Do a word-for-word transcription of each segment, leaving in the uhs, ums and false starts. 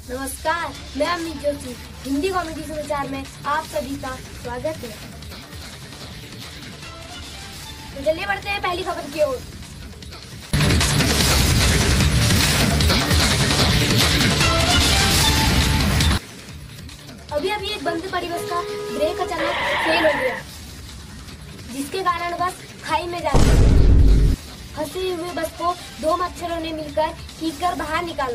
नमस्कार, मैं अमित जोशी। हिंदी कॉमेडी समाचार में आप सभी का स्वागत है। तो चलिए बढ़ते हैं पहली खबर की ओर। अभी अभी एक बंद पड़ी बस का ब्रेक अचानक फेल हो गया, जिसके कारण बस खाई में जा गई। फंसी हुई बस को दो मच्छरों ने मिलकर खींचकर बाहर निकाला।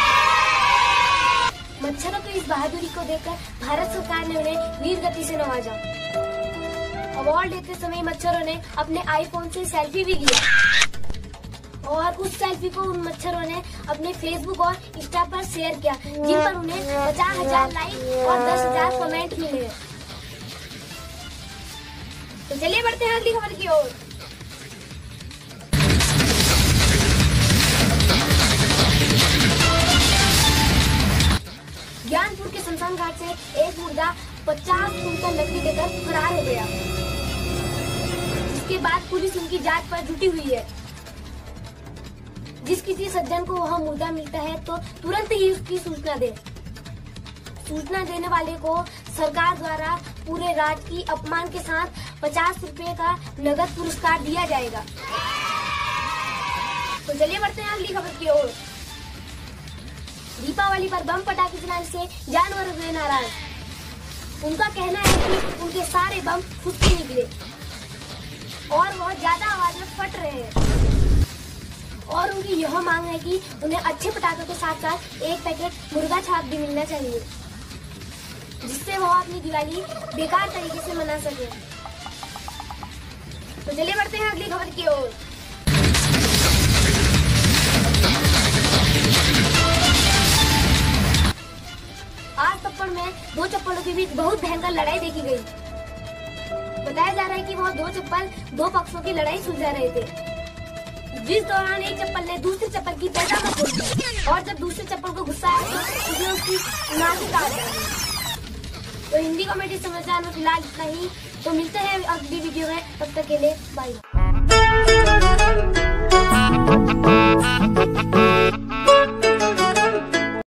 मच्छरों की इस बहादुरी को देखकर भारत सरकार ने उन्हें वीर गति से नवाजा। अवार्ड लेते समय मच्छरों ने अपने आईफोन से सेल्फी भी लिया और उस सेल्फी को उन मच्छरों ने अपने फेसबुक और इंस्टा पर शेयर किया, जिन पर उन्हें पचास हजार लाइक और दस हजार कमेंट मिले। तो चलिए बढ़ते हैं अगली खबर की ओर। ज्ञानपुर के शमशान घाट से एक मुर्दा पचास कुंटल लकड़ी लेकर फरार हो गया, जिसके बाद पुलिस उनकी जांच पर जुटी हुई है। जिस किसी सज्जन को वह मुर्दा मिलता है तो तुरंत ही उसकी सूचना दे। सूचना देने वाले को सरकार द्वारा पूरे राज्य की अपमान के साथ पचास रुपए का नगद पुरस्कार दिया जाएगा। तो चलिए बढ़ते हैं अगली खबर की ओर। दीपावली पर बम पटाखे चलाने से जानवर हुए नाराज। उनका कहना है कि उनके सारे बम फुटके निकले और बहुत ज्यादा आवाज में फट रहे हैं, और उनकी यह मांग है कि उन्हें अच्छे पटाखों के साथ साथ एक पैकेट मुर्गा छाप भी मिलना चाहिए, जिससे वो अपनी दिवाली बेकार तरीके से मना सके। तो चलिए बढ़ते हैं अगली खबर की ओर। आज तप्पड़ में दो चप्पलों के बीच बहुत भयंकर लड़ाई देखी गई। बताया जा रहा है कि वह दो चप्पल दो पक्षों की लड़ाई सुलझा रहे थे, जिस दौरान एक चप्पल ने दूसरे चप्पल की पैजामा खोल दी और जब दूसरे चप्पल को गुस्सा आया तो उसने उसकी नाक काट डाली। तो हिंदी कॉमेडी समाचार में फिलहाल इतना ही। तो मिलते हैं अगली वीडियो में, तब तक के लिए बाय।